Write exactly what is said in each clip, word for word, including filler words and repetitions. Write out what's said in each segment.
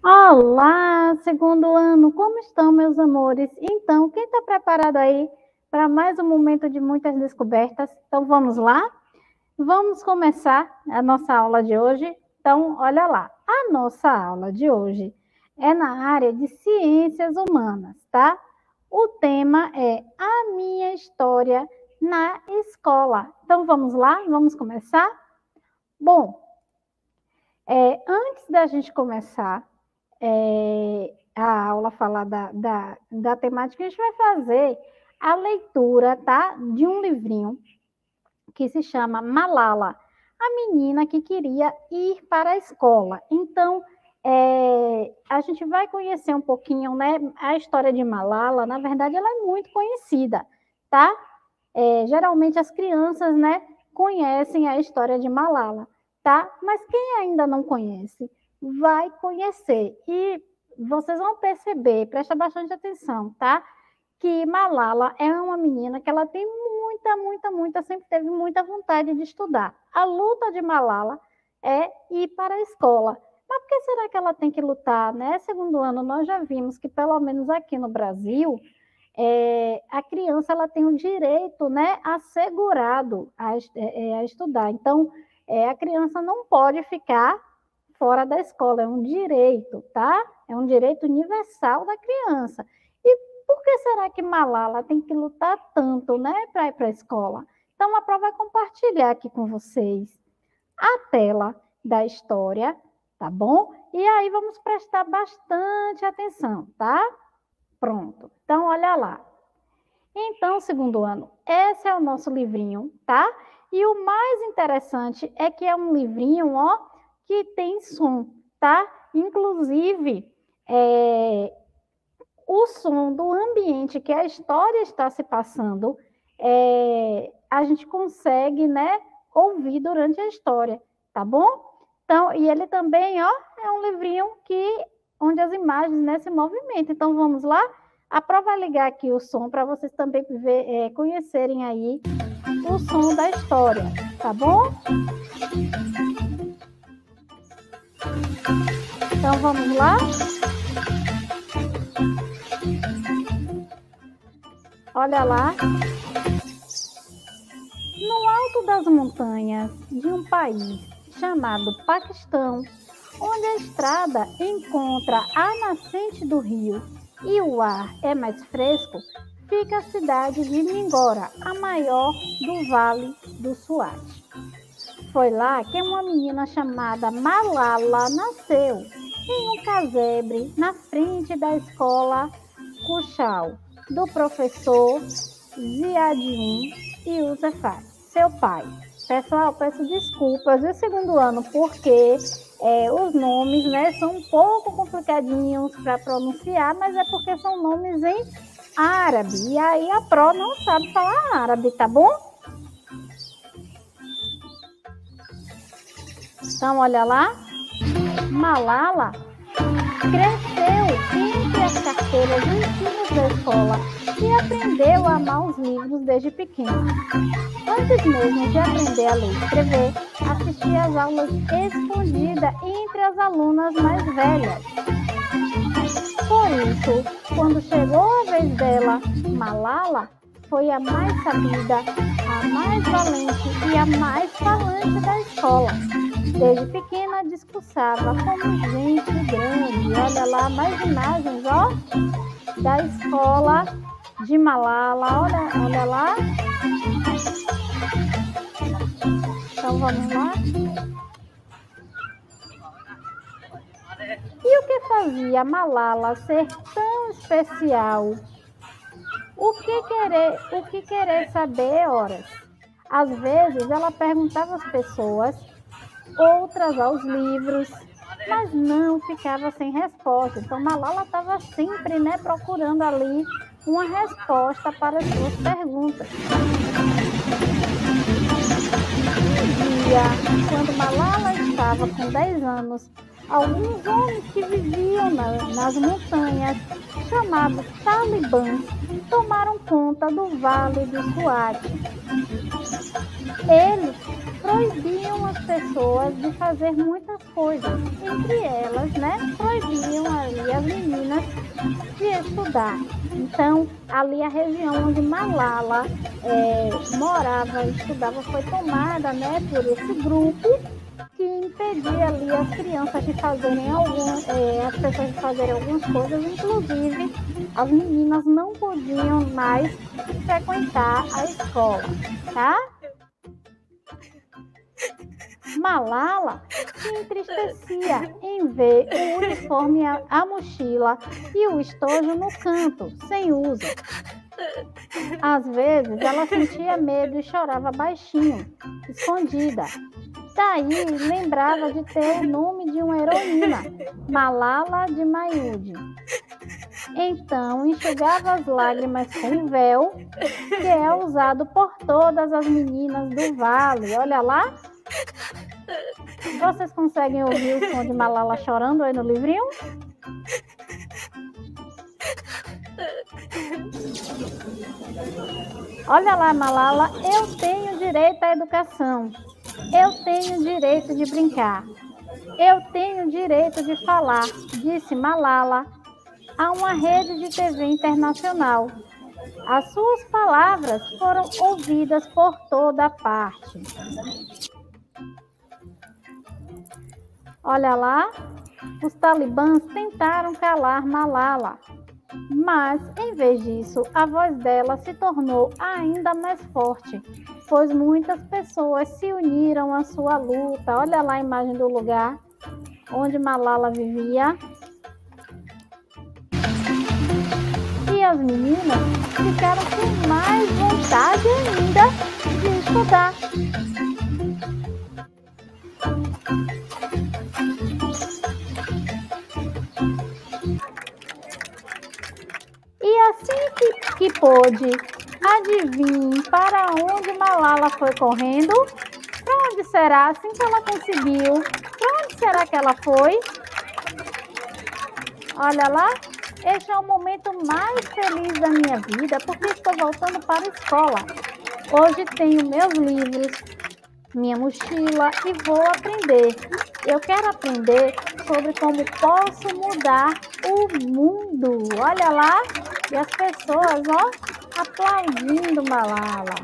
Olá, segundo ano, como estão, meus amores? Então, quem está preparado aí para mais um momento de muitas descobertas? Então, vamos lá? Vamos começar a nossa aula de hoje. Então, olha lá, a nossa aula de hoje é na área de ciências humanas, tá? O tema é a minha história na escola. Então, vamos lá? Vamos começar? Bom, é, antes da gente começar, é, a aula falar da, da, da temática, a gente vai fazer a leitura, tá? De um livrinho que se chama Malala, a menina que queria ir para a escola. Então, é, a gente vai conhecer um pouquinho, né? A história de Malala, na verdade, ela é muito conhecida, tá? É, geralmente as crianças, né, conhecem a história de Malala, tá? Mas quem ainda não conhece, vai conhecer. E vocês vão perceber, presta bastante atenção, tá? Que Malala é uma menina que ela tem muita, muita, muita, sempre teve muita vontade de estudar. A luta de Malala é ir para a escola. Mas por que será que ela tem que lutar, né? Segundo ano, nós já vimos que, pelo menos aqui no Brasil, é, a criança ela tem o direito, né, assegurado a, é, a estudar. Então, é, a criança não pode ficar fora da escola, é um direito, tá? É um direito universal da criança. E por que será que Malala tem que lutar tanto, né, para ir para a escola? Então, a prova vai compartilhar aqui com vocês a tela da história, tá bom? E aí vamos prestar bastante atenção, tá? Pronto. Então, olha lá. Então, segundo ano, esse é o nosso livrinho, tá? E o mais interessante é que é um livrinho, ó, que tem som, tá? Inclusive, é, o som do ambiente que a história está se passando, é, a gente consegue, né, ouvir durante a história, tá bom? Então, e ele também, ó, é um livrinho que onde as imagens, né, se movimentam. Então, vamos lá? A prova vai ligar aqui o som para vocês também ver, é, conhecerem aí o som da história, tá bom? Então, vamos lá? Olha lá. No alto das montanhas de um país chamado Paquistão, onde a estrada encontra a nascente do rio e o ar é mais fresco, fica a cidade de Mingora, a maior do Vale do Suate. Foi lá que uma menina chamada Malala nasceu, em um casebre na frente da escola Kuchal, do professor Ziadin Yousafzai, seu pai. Pessoal, peço desculpas do segundo ano, porque é, os nomes, né, são um pouco complicadinhos para pronunciar, mas é porque são nomes em árabe. E aí a Pro não sabe falar árabe, tá bom? Então, olha lá. Malala cresceu entre as carteiras antigas da escola e aprendeu a amar os livros desde pequena. Antes mesmo de aprender a ler e escrever, assistia às aulas escondida entre as alunas mais velhas. Por isso, quando chegou a vez dela, Malala foi a mais sabida, a mais valente e a mais falante da escola. Desde pequena discursava como gente grande. Olha lá, mais imagens, ó, da escola de Malala. Olha, olha lá. Então, vamos lá. E o que fazia Malala ser tão especial? O que querer, o que querer saber, horas? Às vezes, ela perguntava às pessoas, outras aos livros, mas não ficava sem resposta. Então, Malala estava sempre, né, procurando ali uma resposta para as suas perguntas. Um dia, quando Malala estava com dez anos, alguns homens que viviam na, nas montanhas, chamados talibãs, tomaram conta do Vale do Suate. Eles proibiam as pessoas de fazer muitas coisas. Entre elas, né, proibiam ali as meninas de estudar. Então, ali a região onde Malala é, morava e estudava foi tomada, né, por esse grupo que impedia ali as crianças de fazerem algum, é, as pessoas de fazerem algumas coisas, inclusive as meninas não podiam mais frequentar a escola, tá? Malala se entristecia em ver o uniforme, a, a mochila e o estojo no canto, sem uso. Às vezes, ela sentia medo e chorava baixinho, escondida. Daí, lembrava de ter o nome de uma heroína, Malala de Mayude. Então, enxugava as lágrimas com um véu, que é usado por todas as meninas do vale. Olha lá. Vocês conseguem ouvir o som de Malala chorando aí no livrinho? Olha lá, Malala, eu tenho direito à educação. Eu tenho direito de brincar. Eu tenho direito de falar, disse Malala a uma rede de T V internacional. As suas palavras foram ouvidas por toda parte. Olha lá, os talibãs tentaram calar Malala, mas, em vez disso, a voz dela se tornou ainda mais forte, pois muitas pessoas se uniram à sua luta. Olha lá a imagem do lugar onde Malala vivia. E as meninas ficaram com mais vontade ainda de estudar. E assim que, que pôde, adivinhe para onde Malala foi correndo? Para onde será? Assim que ela conseguiu, para onde será que ela foi? Olha lá, este é o momento mais feliz da minha vida, porque estou voltando para a escola. Hoje tenho meus livros, minha mochila e vou aprender. Eu quero aprender sobre como posso mudar o mundo. Olha lá, e as pessoas, ó, aplaudindo Malala.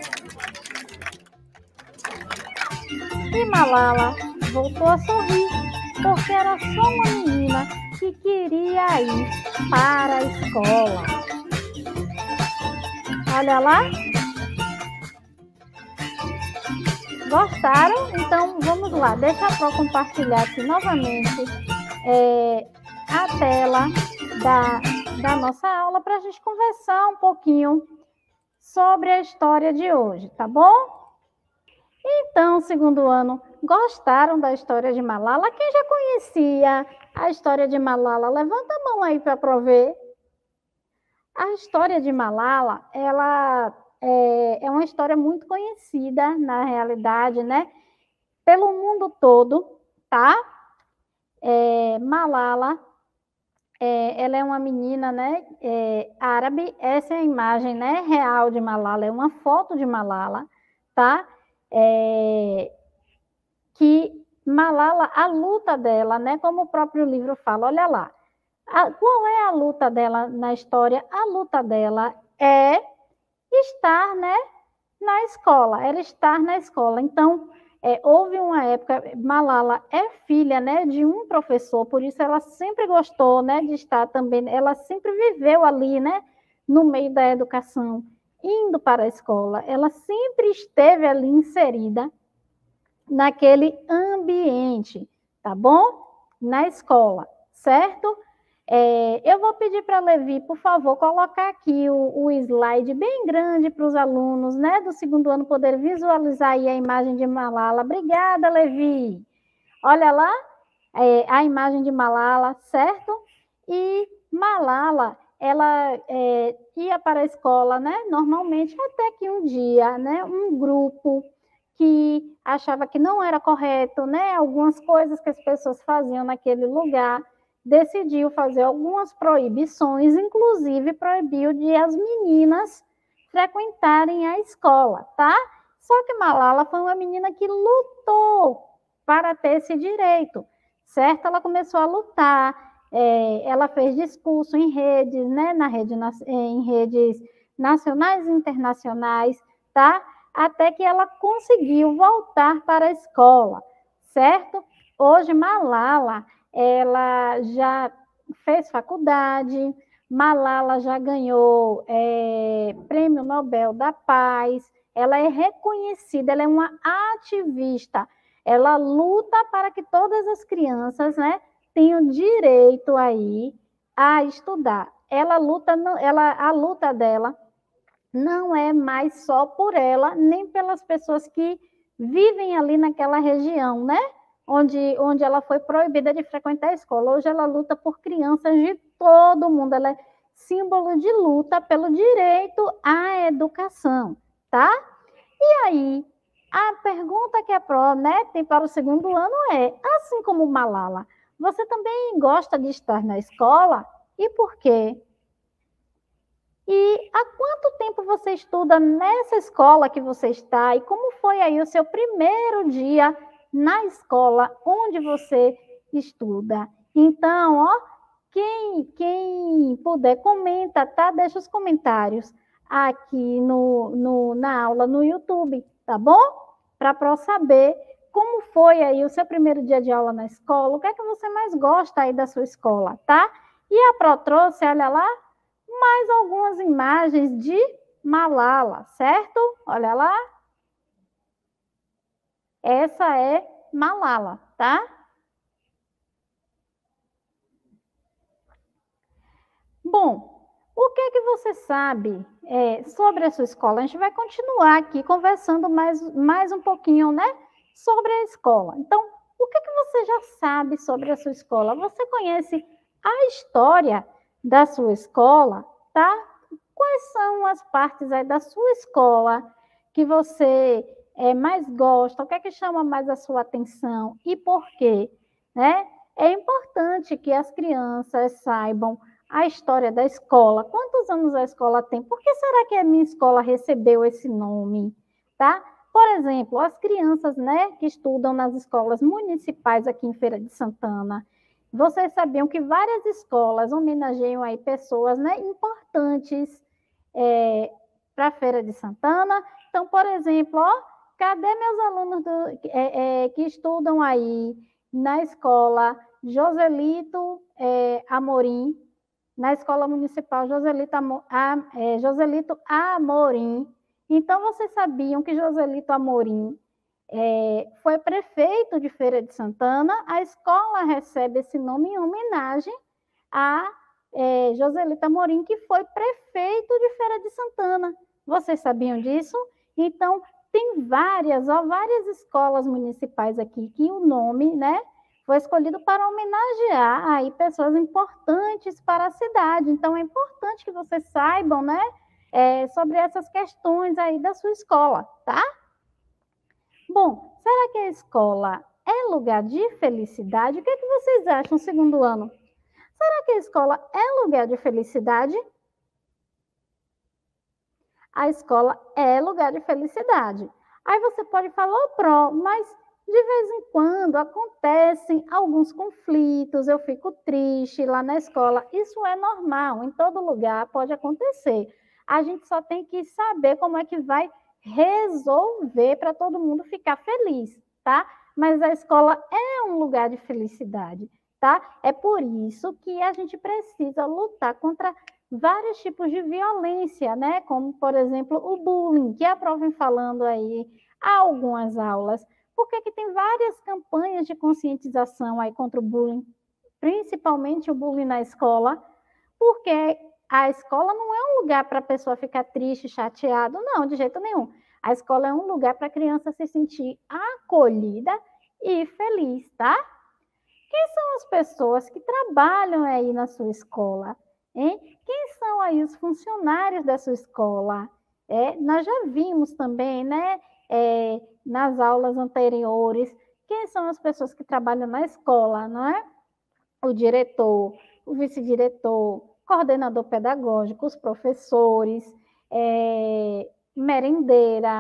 E Malala voltou a sorrir, porque era só uma menina que queria ir para a escola. Olha lá. Gostaram? Então, vamos lá. Deixa eu compartilhar aqui novamente é, a tela da, da nossa aula para a gente conversar um pouquinho sobre a história de hoje, tá bom? Então, segundo ano, gostaram da história de Malala? Quem já conhecia a história de Malala? Levanta a mão aí para prover. A história de Malala, ela... É uma história muito conhecida, na realidade, né? Pelo mundo todo, tá? É, Malala, é, ela é uma menina, né? É, árabe. Essa é a imagem, né? Real de Malala. É uma foto de Malala, tá? É, que Malala, a luta dela, né? Como o próprio livro fala, olha lá. A, qual é a luta dela na história? A luta dela é estar, né, na escola, ela estar na escola. Então, é, houve uma época, Malala é filha, né, de um professor, por isso ela sempre gostou, né, de estar também, ela sempre viveu ali, né, no meio da educação, indo para a escola, ela sempre esteve ali inserida naquele ambiente, tá bom? Na escola, certo? É, eu vou pedir para a Levi, por favor, colocar aqui o, o slide bem grande para os alunos, né, do segundo ano poder visualizar aí a imagem de Malala. Obrigada, Levi. Olha lá, é, a imagem de Malala, certo? E Malala, ela é, ia para a escola, né, normalmente, até que um dia, né, um grupo que achava que não era correto, né, algumas coisas que as pessoas faziam naquele lugar, decidiu fazer algumas proibições, inclusive proibiu de as meninas frequentarem a escola, tá? Só que Malala foi uma menina que lutou para ter esse direito, certo? Ela começou a lutar, é, ela fez discurso em redes, né, na rede, em redes nacionais e internacionais, tá? Até que ela conseguiu voltar para a escola, certo? Hoje, Malala, ela já fez faculdade, Malala já ganhou é, Prêmio Nobel da Paz, ela é reconhecida, ela é uma ativista, ela luta para que todas as crianças, né, tenham direito aí a estudar. Ela luta, ela, a luta dela não é mais só por ela, nem pelas pessoas que vivem ali naquela região, né? Onde, onde ela foi proibida de frequentar a escola. Hoje ela luta por crianças de todo mundo. Ela é símbolo de luta pelo direito à educação, tá? E aí, a pergunta que a Pro, né, tem para o segundo ano é, assim como Malala, você também gosta de estar na escola? E por quê? E há quanto tempo você estuda nessa escola que você está? E como foi aí o seu primeiro dia na escola onde você estuda? Então, ó, quem, quem puder, comenta, tá? Deixa os comentários aqui no, no, na aula no YouTube, tá bom? Para eu saber como foi aí o seu primeiro dia de aula na escola, o que é que você mais gosta aí da sua escola, tá? E a Pro trouxe, olha lá, mais algumas imagens de Malala, certo? Olha lá. Essa é Malala, tá? Bom, o que é que você sabe é, sobre a sua escola? A gente vai continuar aqui conversando mais, mais um pouquinho, né? Sobre a escola. Então, o que é que você já sabe sobre a sua escola? Você conhece a história da sua escola, tá? Quais são as partes aí da sua escola que você é, mais gosta? O que é que chama mais a sua atenção e por quê? Né? É importante que as crianças saibam a história da escola. Quantos anos a escola tem? Por que será que a minha escola recebeu esse nome? Tá? Por exemplo, as crianças, né, que estudam nas escolas municipais aqui em Feira de Santana, vocês sabiam que várias escolas homenageiam aí pessoas, né, importantes é, para a Feira de Santana. Então, por exemplo, ó, cadê meus alunos do, é, é, que estudam aí na escola Joselito é, Amorim, na Escola Municipal Joselito, a, é, Joselito Amorim. Então, vocês sabiam que Joselito Amorim é, foi prefeito de Feira de Santana? A escola recebe esse nome em homenagem a é, Joselito Amorim, que foi prefeito de Feira de Santana. Vocês sabiam disso? Então, tem várias, ó, várias escolas municipais aqui que o nome, né, foi escolhido para homenagear aí pessoas importantes para a cidade. Então, é importante que vocês saibam, né, é, sobre essas questões aí da sua escola, tá? Bom, será que a escola é lugar de felicidade? O que é que vocês acham, segundo ano? Será que a escola é lugar de felicidade? A escola é lugar de felicidade. Aí você pode falar, ô, Pro, mas de vez em quando acontecem alguns conflitos, eu fico triste lá na escola. Isso é normal, em todo lugar pode acontecer. A gente só tem que saber como é que vai resolver para todo mundo ficar feliz, tá? Mas a escola é um lugar de felicidade, tá? É por isso que a gente precisa lutar contra vários tipos de violência, né? Como, por exemplo, o bullying, que a Pro vem falando aí há algumas aulas. Porque que tem várias campanhas de conscientização aí contra o bullying, principalmente o bullying na escola, porque a escola não é um lugar para a pessoa ficar triste, chateado, não, de jeito nenhum. A escola é um lugar para a criança se sentir acolhida e feliz, tá? Quem são as pessoas que trabalham aí na sua escola? Hein? Quem são aí os funcionários da sua escola? É, nós já vimos também, né, é, nas aulas anteriores, quem são as pessoas que trabalham na escola, não é? O diretor, o vice-diretor, coordenador pedagógico, os professores, é, merendeira,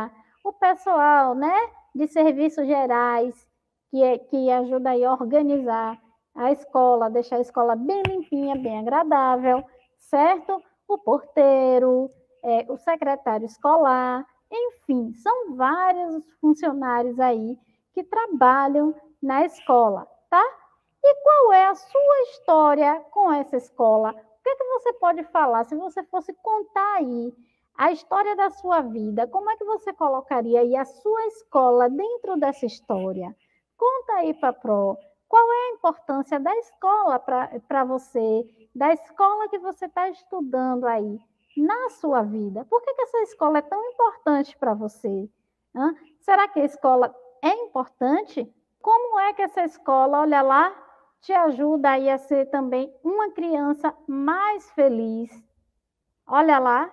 o pessoal, né, de serviços gerais, que, é, que ajuda aí a organizar a escola, deixar a escola bem limpinha, bem agradável, certo? O porteiro, é, o secretário escolar, enfim, são vários funcionários aí que trabalham na escola, tá? E qual é a sua história com essa escola? O que é que você pode falar se você fosse contar aí a história da sua vida? Como é que você colocaria aí a sua escola dentro dessa história? Conta aí, Papró, qual é a importância da escola para você, da escola que você está estudando aí na sua vida? Por que, que essa escola é tão importante para você? Hã? Será que a escola é importante? Como é que essa escola, olha lá, te ajuda aí a ser também uma criança mais feliz? Olha lá.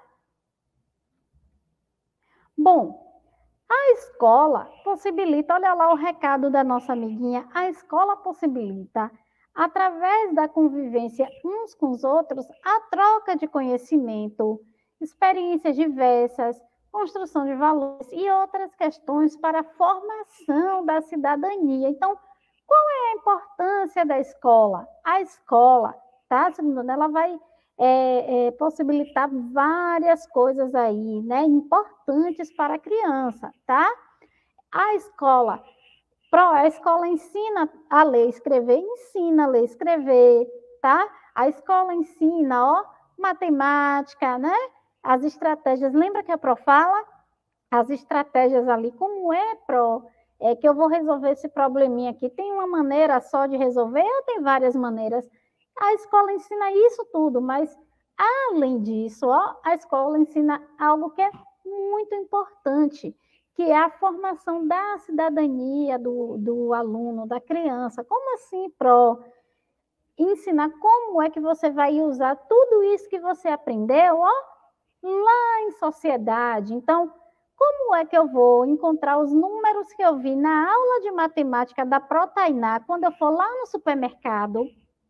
Bom, a escola possibilita, olha lá o recado da nossa amiguinha, a escola possibilita, através da convivência uns com os outros, a troca de conhecimento, experiências diversas, construção de valores e outras questões para a formação da cidadania. Então, qual é a importância da escola? A escola, tá? Ela vai é, é, possibilitar várias coisas aí, né? Importantes para a criança, tá? A escola, a escola ensina a ler e escrever, ensina a ler e escrever, tá? A escola ensina, ó, matemática, né? As estratégias, lembra que a Pro fala? As estratégias ali, como é, Pro? É que eu vou resolver esse probleminha aqui. Tem uma maneira só de resolver ou tem várias maneiras? A escola ensina isso tudo, mas além disso, ó, a escola ensina algo que é muito importante, que é a formação da cidadania do, do aluno, da criança. Como assim, Pro? Ensinar como é que você vai usar tudo isso que você aprendeu, ó, lá em sociedade. Então, como é que eu vou encontrar os números que eu vi na aula de matemática da Pro Tainá quando eu for lá no supermercado?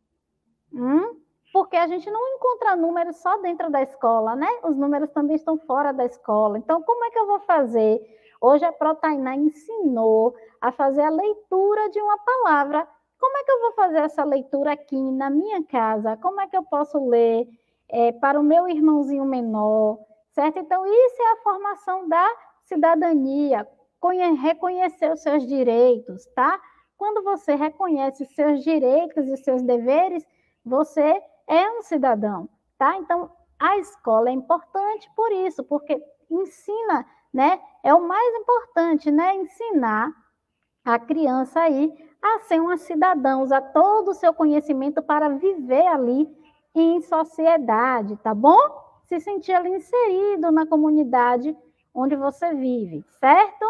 Hum? Porque a gente não encontra números só dentro da escola, né? Os números também estão fora da escola. Então, como é que eu vou fazer? Hoje a Pro Tainá ensinou a fazer a leitura de uma palavra. Como é que eu vou fazer essa leitura aqui na minha casa? Como é que eu posso ler é, para o meu irmãozinho menor? Certo? Então, isso é a formação da cidadania, reconhecer os seus direitos, tá? Quando você reconhece os seus direitos e os seus deveres, você é um cidadão, tá? Então, a escola é importante por isso, porque ensina, né? É o mais importante, né? Ensinar a criança aí a ser uma cidadã, usar todo o seu conhecimento para viver ali em sociedade, tá bom? Se sentir ali inserido na comunidade onde você vive, certo?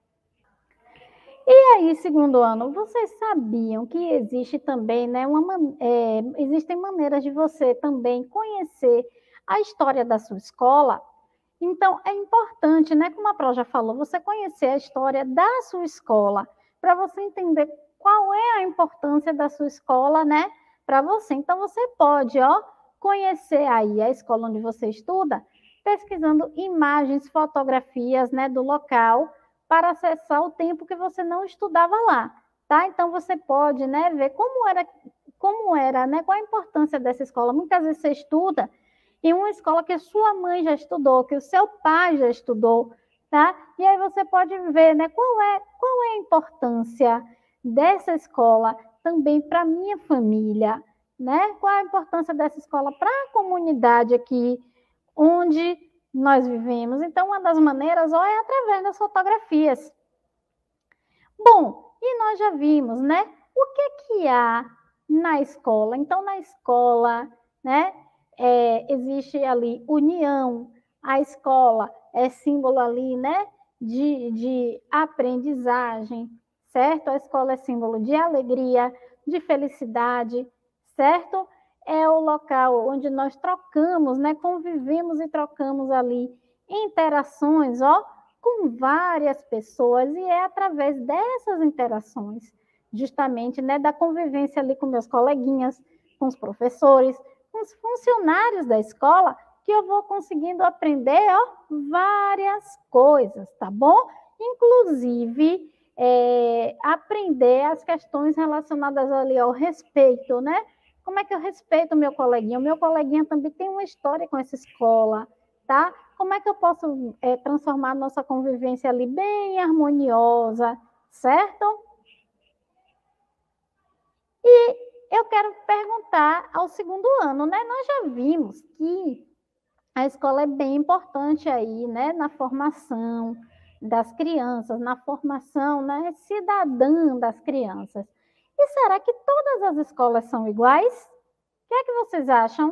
E aí, segundo ano, vocês sabiam que existe também, né, uma, é, existem maneiras de você também conhecer a história da sua escola? Então, é importante, né, como a Pro já falou, você conhecer a história da sua escola, para você entender qual é a importância da sua escola, né, para você. Então, você pode, ó, conhecer aí a escola onde você estuda, pesquisando imagens, fotografias, né, do local, para acessar o tempo que você não estudava lá, tá? Então, você pode, né, ver como era, como era, né, qual a importância dessa escola. Muitas vezes você estuda em uma escola que sua mãe já estudou, que o seu pai já estudou, tá? E aí você pode ver, né, qual é, qual é a importância dessa escola também para a minha família, né? Qual é a importância dessa escola para a comunidade aqui onde nós vivemos. Então, uma das maneiras ó, é através das fotografias. Bom, e nós já vimos, né? O que que há na escola? Então, na escola, né? É, existe ali união, a escola é símbolo ali, né? De, de aprendizagem, certo? A escola é símbolo de alegria, de felicidade, certo? É o local onde nós trocamos, né? Convivemos e trocamos ali interações, ó, com várias pessoas, e é através dessas interações, justamente, né, da convivência ali com meus coleguinhas, com os professores, com os funcionários da escola, que eu vou conseguindo aprender, ó, várias coisas, tá bom? Inclusive, é, aprender as questões relacionadas ali ao respeito, né? Como é que eu respeito o meu coleguinha? O meu coleguinha também tem uma história com essa escola, tá? Como é que eu posso é, transformar a nossa convivência ali bem harmoniosa, certo? E eu quero perguntar ao segundo ano, né? Nós já vimos que a escola é bem importante aí, né? Na formação das crianças, na formação, né, cidadã das crianças. E será que todas as escolas são iguais? O que é que vocês acham?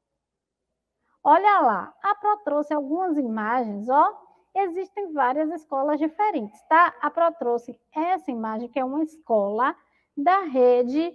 Olha lá, a Pro trouxe algumas imagens, ó. Existem várias escolas diferentes, tá? A Pro trouxe essa imagem, que é uma escola da rede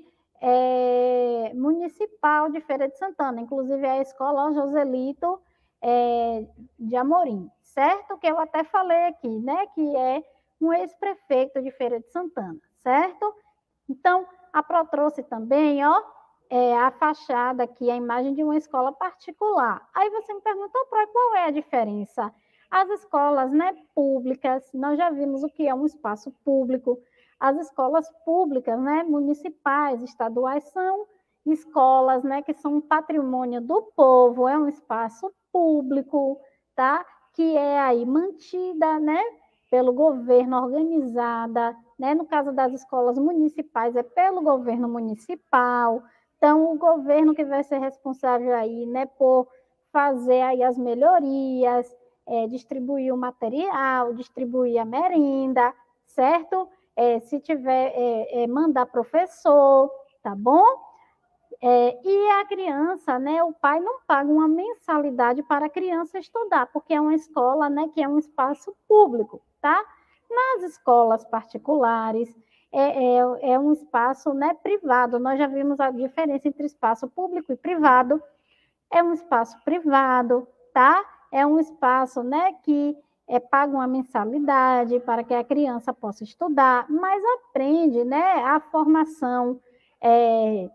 é, municipal de Feira de Santana. Inclusive, é a escola Joselito é, de Amorim, certo? Que eu até falei aqui, né? Que é um ex-prefeito de Feira de Santana, certo? Então, a Pro trouxe também, ó, é, a fachada aqui, a imagem de uma escola particular. Aí você me perguntou, Pro, qual é a diferença? As escolas, né, públicas, nós já vimos o que é um espaço público. As escolas públicas, né, municipais, estaduais, são escolas, né, que são um patrimônio do povo, é um espaço público, tá? Que é aí mantida, né, pelo governo, organizada, né? No caso das escolas municipais, é pelo governo municipal. Então, o governo que vai ser responsável aí, né, por fazer aí as melhorias, é, distribuir o material, distribuir a merenda, certo? É, se tiver, é, é, mandar professor, tá bom? É, e a criança, né, o pai não paga uma mensalidade para a criança estudar, porque é uma escola, né, que é um espaço público, tá? Nas escolas particulares, é, é, é um espaço, né, privado. Nós já vimos a diferença entre espaço público e privado. É um espaço privado, tá? É um espaço, né, que é, paga uma mensalidade para que a criança possa estudar, mas aprende, né, a formação é,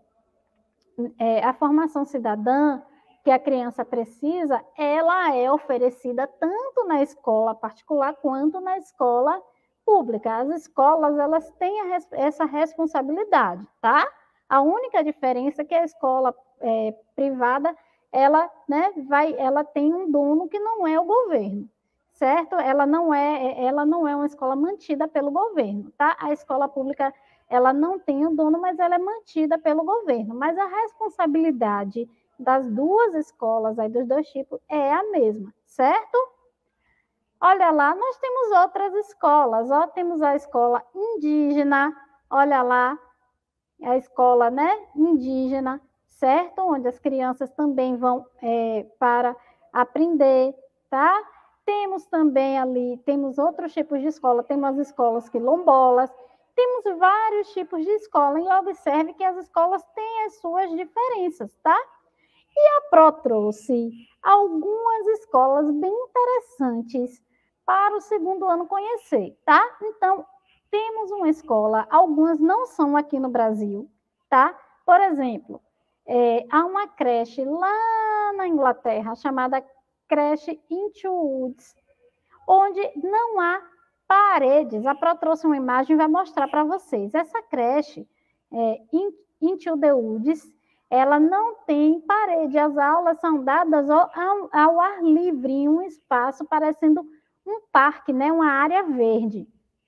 é, a formação cidadã que a criança precisa, ela é oferecida tanto na escola particular quanto na escola pública. As escolas, elas têm res essa responsabilidade, tá? A única diferença é que a escola é, privada, ela, né, vai, ela tem um dono que não é o governo, certo? Ela não é, ela não é uma escola mantida pelo governo, tá? A escola pública, ela não tem o dono, mas ela é mantida pelo governo. Mas a responsabilidade das duas escolas, aí dos dois tipos, é a mesma, certo? Olha lá, nós temos outras escolas, ó, temos a escola indígena, olha lá, a escola, né, indígena, certo? Onde as crianças também vão é, para aprender, tá? Temos também ali, temos outros tipos de escola, temos as escolas quilombolas, temos vários tipos de escola, e observe que as escolas têm as suas diferenças, tá? E a Pro trouxe algumas escolas bem interessantes para o segundo ano conhecer, tá? Então, temos uma escola, algumas não são aqui no Brasil, tá? Por exemplo, é, há uma creche lá na Inglaterra chamada creche Into Woods, onde não há paredes. A Pro trouxe uma imagem e vai mostrar para vocês. Essa creche, é, Into the Woods, ela não tem parede. As aulas são dadas ao, ao ar livre, em um espaço parecendo um parque, né? Uma área verde.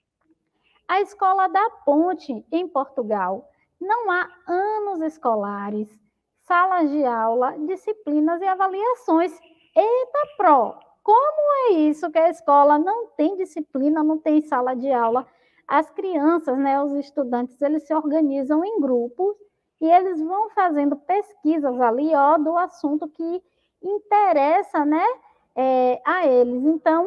A Escola da Ponte, em Portugal, não há anos escolares, salas de aula, disciplinas e avaliações. Eita, Pro, como é isso que a escola não tem disciplina, não tem sala de aula? As crianças, né, os estudantes, eles se organizam em grupos e eles vão fazendo pesquisas ali, ó, do assunto que interessa, né, é, a eles. Então,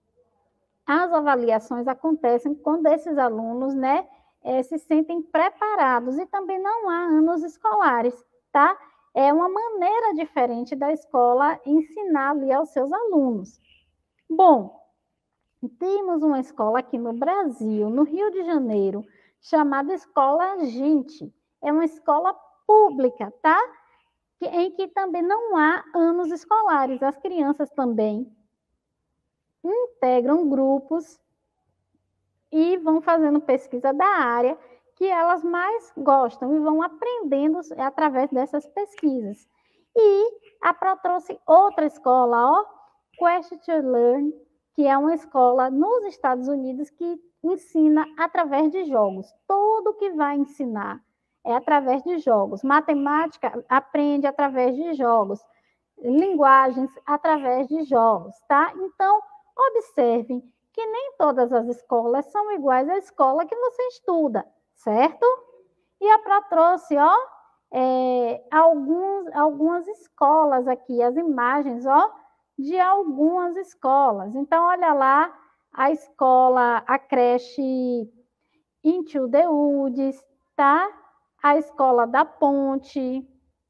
as avaliações acontecem quando esses alunos, né, é, se sentem preparados, e também não há anos escolares, tá? É uma maneira diferente da escola ensinar ali aos seus alunos. Bom, temos uma escola aqui no Brasil, no Rio de Janeiro, chamada Escola Gente. É uma escola pública, tá? que, em que também não há anos escolares. As crianças também integram grupos e vão fazendo pesquisa da área que elas mais gostam e vão aprendendo através dessas pesquisas. E a Pro trouxe outra escola, ó, Quest to Learn, que é uma escola nos Estados Unidos que ensina através de jogos. Tudo que vai ensinar é através de jogos. Matemática aprende através de jogos. Linguagens através de jogos, tá? Então, observem que nem todas as escolas são iguais à escola que você estuda, certo? E a Pro trouxe, ó, é, alguns, algumas escolas aqui, as imagens, ó, de algumas escolas. Então, olha lá, a escola, a creche Into the Woods, tá? A escola da Ponte,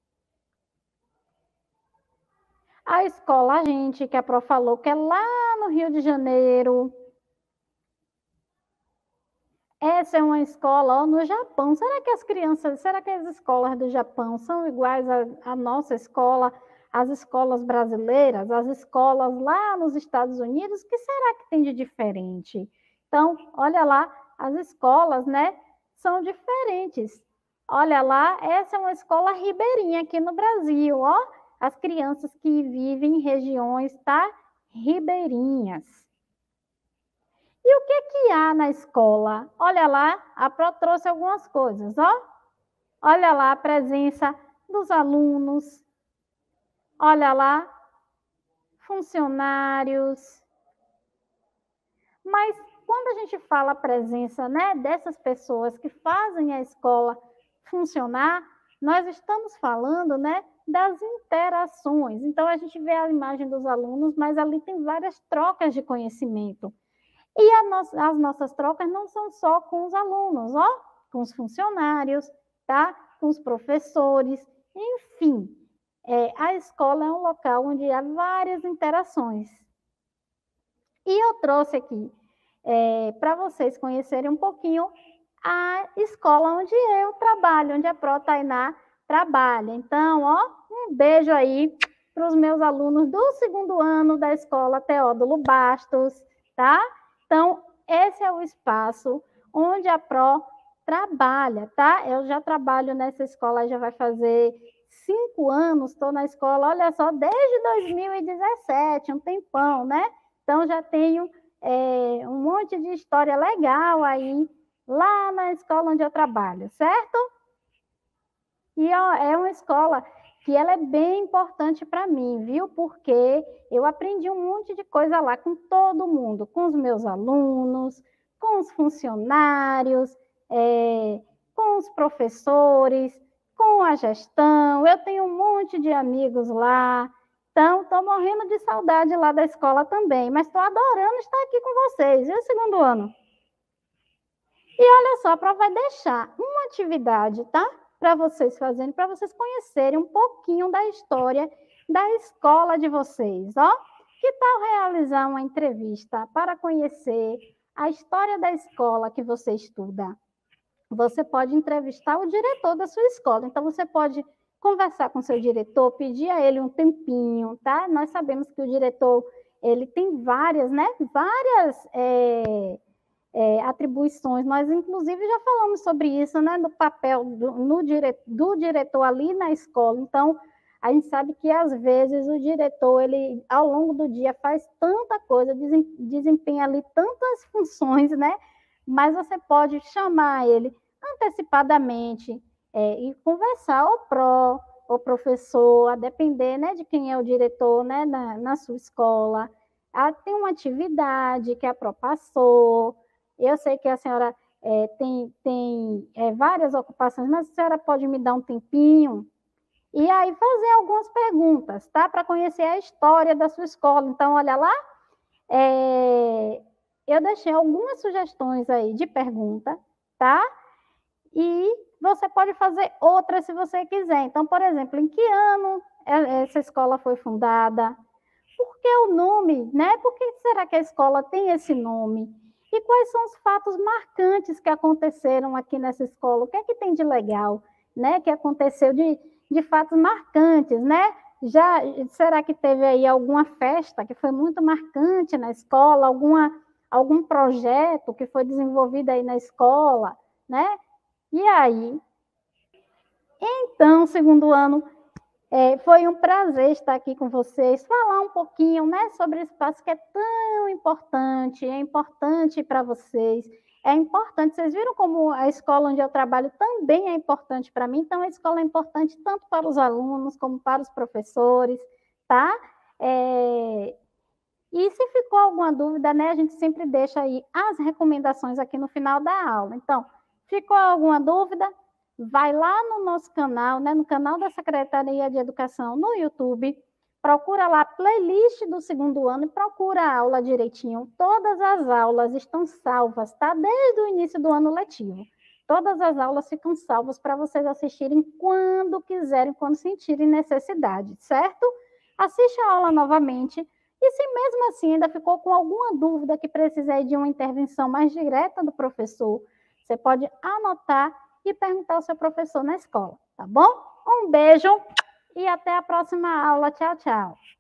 a escola Gente, que a Pro falou, que é lá no Rio de Janeiro. Essa é uma escola ó, no Japão. Será que as crianças, será que as escolas do Japão são iguais à, à nossa escola, às escolas brasileiras, às escolas lá nos Estados Unidos? O que será que tem de diferente? Então, olha lá, as escolas, né, são diferentes. Olha lá, essa é uma escola ribeirinha aqui no Brasil, ó. As crianças que vivem em regiões, tá, ribeirinhas. E o que que há na escola? Olha lá, a Pro trouxe algumas coisas, ó. Olha lá a presença dos alunos. Olha lá, funcionários. Mas quando a gente fala a presença, né, dessas pessoas que fazem a escola funcionar, nós estamos falando, né, das interações. Então a gente vê a imagem dos alunos, mas ali tem várias trocas de conhecimento. E no, as nossas trocas não são só com os alunos, ó, com os funcionários, tá? Com os professores, enfim. É, a escola é um local onde há várias interações. E eu trouxe aqui, é, para vocês conhecerem um pouquinho, a escola onde eu trabalho, onde a Pro Tainá trabalha. Então, ó, um beijo aí para os meus alunos do segundo ano da escola Teódulo Bastos, tá? Então, esse é o espaço onde a Pro trabalha, tá? Eu já trabalho nessa escola, já vai fazer cinco anos, estou na escola, olha só, desde dois mil e dezessete, um tempão, né? Então, já tenho é, um monte de história legal aí, lá na escola onde eu trabalho, certo? E ó, é uma escola que ela é bem importante para mim, viu? Porque eu aprendi um monte de coisa lá com todo mundo, com os meus alunos, com os funcionários, é, com os professores, com a gestão. Eu tenho um monte de amigos lá. Então, estou morrendo de saudade lá da escola também, mas estou adorando estar aqui com vocês, e o segundo ano? E olha só, a Pro vai deixar uma atividade, tá? Para vocês fazerem, para vocês conhecerem um pouquinho da história da escola de vocês, ó. Que tal realizar uma entrevista para conhecer a história da escola que você estuda? Você pode entrevistar o diretor da sua escola, então você pode conversar com seu diretor, pedir a ele um tempinho, tá? Nós sabemos que o diretor, ele tem várias, né? Várias... É... É, atribuições. Nós, inclusive, já falamos sobre isso, né, do papel do, no dire, do diretor ali na escola. Então, a gente sabe que, às vezes, o diretor, ele, ao longo do dia, faz tanta coisa, desempenha ali tantas funções, né, mas você pode chamar ele antecipadamente é, e conversar, ou pró, ou professor, a depender, né, de quem é o diretor, né, na, na sua escola. Ah, tem uma atividade que a pró passou. Eu sei que a senhora é, tem, tem é, várias ocupações, mas a senhora pode me dar um tempinho? E aí fazer algumas perguntas, tá? Para conhecer a história da sua escola. Então, olha lá, é, eu deixei algumas sugestões aí de pergunta, tá? E você pode fazer outras se você quiser. Então, por exemplo, em que ano essa escola foi fundada? Por que o nome, né? Por que será que a escola tem esse nome? E quais são os fatos marcantes que aconteceram aqui nessa escola? O que é que tem de legal, né? Que aconteceu de, de fatos marcantes, né? Já, será que teve aí alguma festa que foi muito marcante na escola, alguma, algum projeto que foi desenvolvido aí na escola, né? E aí, então, segundo ano, é, foi um prazer estar aqui com vocês, falar um pouquinho, né, sobre esse espaço que é tão importante, é importante para vocês, é importante, vocês viram como a escola onde eu trabalho também é importante para mim, então a escola é importante tanto para os alunos como para os professores, tá? É, e se ficou alguma dúvida, né, a gente sempre deixa aí as recomendações aqui no final da aula. Então, ficou alguma dúvida? Vai lá no nosso canal, né, no canal da Secretaria de Educação no YouTube, procura lá a playlist do segundo ano e procura a aula direitinho. Todas as aulas estão salvas, tá? Desde o início do ano letivo. Todas as aulas ficam salvas para vocês assistirem quando quiserem, quando sentirem necessidade, certo? Assiste a aula novamente. E se mesmo assim ainda ficou com alguma dúvida que precisa de uma intervenção mais direta do professor, você pode anotar e perguntar ao seu professor na escola, tá bom? Um beijo e até a próxima aula. Tchau, tchau.